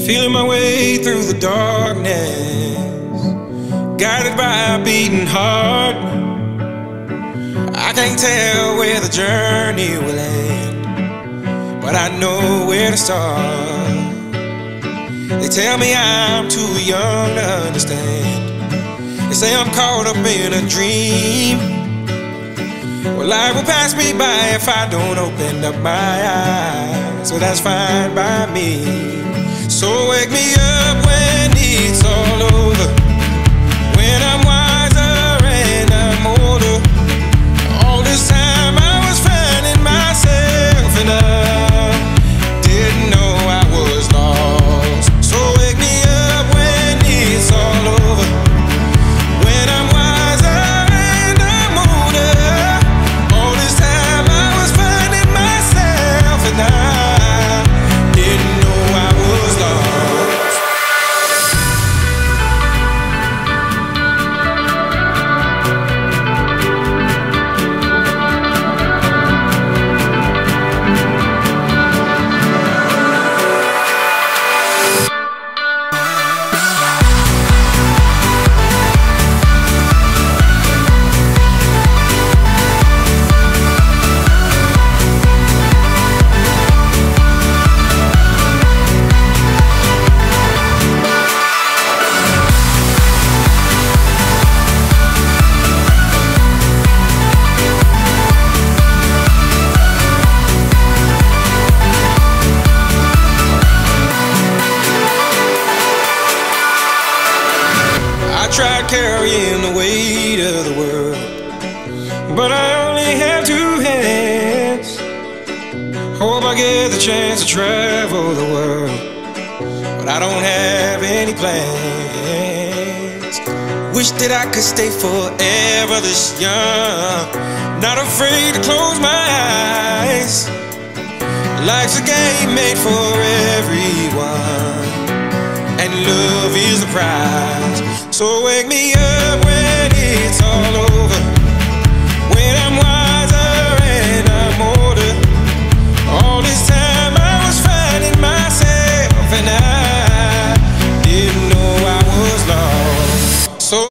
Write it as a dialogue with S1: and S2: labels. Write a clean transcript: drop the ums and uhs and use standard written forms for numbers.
S1: Feeling my way through the darkness, guided by a beating heart. I can't tell where the journey will end, but I know where to start. They tell me I'm too young to understand. They say I'm caught up in a dream. Well, life will pass me by if I don't open up my eyes, so that's fine by me. So wake me up when it's all over, when I'm wiser and I'm older. All this time I was finding myself and I didn't know I was lost. So wake me up when it's all over, when I'm wiser and I'm older. All this time I was finding myself and I didn't know I was lost. I tried carrying the weight of the world, but I only have two hands. Hope I get the chance to travel the world, but I don't have any plans. Wish that I could stay forever this young, not afraid to close my eyes. Life's a game made for everyone, and love is the prize. So wake me up when it's all over,